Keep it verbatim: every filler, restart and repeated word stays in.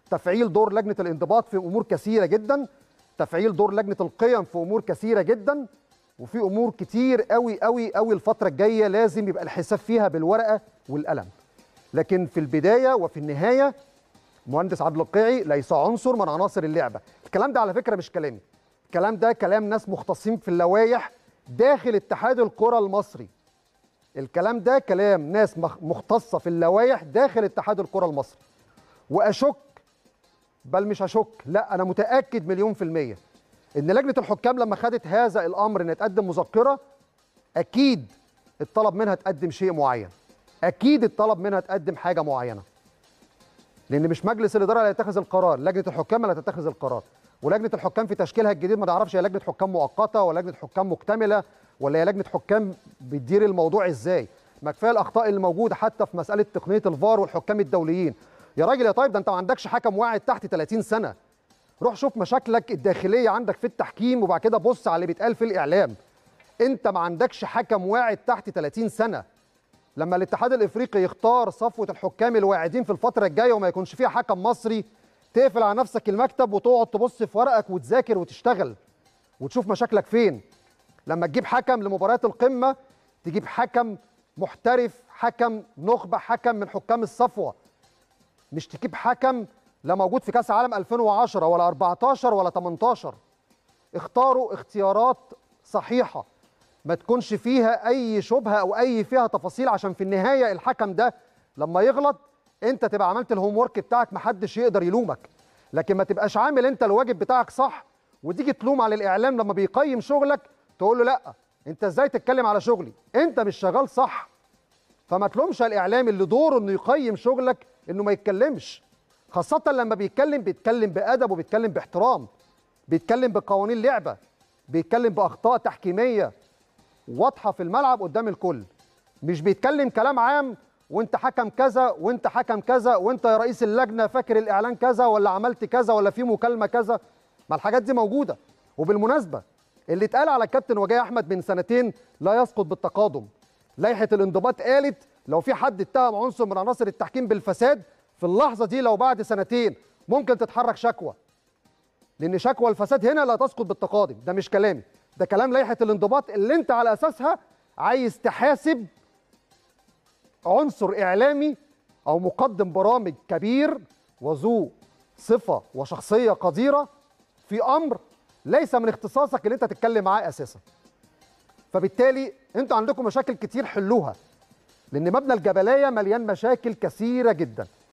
تفعيل دور لجنه الانضباط في امور كثيره جدا، تفعيل دور لجنه القيم في امور كثيره جدا، وفي امور كتير قوي قوي قوي الفتره الجايه لازم يبقى الحساب فيها بالورقه والقلم. لكن في البدايه وفي النهايه مهندس عبد القيعي ليس عنصر من عناصر اللعبه. الكلام ده على فكره مش كلامي، الكلام ده كلام ناس مختصين في اللوائح داخل اتحاد الكره المصري. الكلام ده كلام ناس مختصه في اللوائح داخل اتحاد الكره المصري. واشك، بل مش اشك، لا انا متاكد مليون في الميه ان لجنه الحكام لما خدت هذا الامر ان تقدم مذكره، اكيد الطلب منها تقدم شيء معين، اكيد الطلب منها تقدم حاجه معينه. لان مش مجلس الاداره اللي هيتخذ القرار، لجنه الحكام اللي هتتخذ القرار. ولجنه الحكام في تشكيلها الجديد ما نعرفش هي لجنه حكام مؤقته ولا لجنه حكام مكتمله ولا هي لجنه حكام بتدير الموضوع ازاي. ما كفايه الاخطاء اللي موجوده حتى في مساله تقنيه الفار والحكام الدوليين. يا راجل يا طيب، ده انت ما عندكش حكم واعد تحت ثلاثين سنه. روح شوف مشاكلك الداخليه عندك في التحكيم وبعد كده بص على اللي بيتقال في الاعلام. انت ما عندكش حكم واعد تحت ثلاثين سنه. لما الاتحاد الافريقي يختار صفوه الحكام الواعدين في الفتره الجايه وما يكونش فيها حكم مصري، تقفل على نفسك المكتب وتقعد تبص في ورقك وتذاكر وتشتغل وتشوف مشاكلك فين. لما تجيب حكم لمباريات القمه تجيب حكم محترف، حكم نخبه، حكم من حكام الصفوه، مش تجيب حكم لا موجود في كاس عالم ألفين وعشرة ولا أربعتاشر ولا تمنتاشر. اختاروا اختيارات صحيحه ما تكونش فيها اي شبهه او اي فيها تفاصيل، عشان في النهايه الحكم ده لما يغلط انت تبقى عملت الهوم ورك بتاعك محدش يقدر يلومك. لكن ما تبقاش عامل انت الواجب بتاعك صح وتيجي تلوم على الاعلام لما بيقيم شغلك تقول له لا انت ازاي تتكلم على شغلي، انت مش شغال صح. فما تلومش الاعلام اللي دوره انه يقيم شغلك انه ما يتكلمش، خاصه لما بيتكلم بيتكلم بادب وبيتكلم باحترام، بيتكلم بقوانين لعبه، بيتكلم باخطاء تحكيميه واضحه في الملعب قدام الكل. مش بيتكلم كلام عام وانت حكم كذا وانت حكم كذا وانت يا رئيس اللجنه فاكر الاعلان كذا ولا عملت كذا ولا في مكالمه كذا. ما الحاجات دي موجوده. وبالمناسبه اللي اتقال على الكابتن وجيه احمد من سنتين لا يسقط بالتقادم. لائحه الانضباط قالت لو في حد اتهم عنصر من عناصر التحكيم بالفساد في اللحظه دي لو بعد سنتين ممكن تتحرك شكوى. لان شكوى الفساد هنا لا تسقط بالتقادم، ده مش كلامي، ده كلام لائحه الانضباط اللي انت على اساسها عايز تحاسب عنصر اعلامي او مقدم برامج كبير وذو صفه وشخصيه قديره في امر ليس من اختصاصك اللي انت تتكلم معاه اساسا. فبالتالي انتوا عندكم مشاكل كتير حلوها، لان مبنى الجبلايه مليان مشاكل كثيره جدا.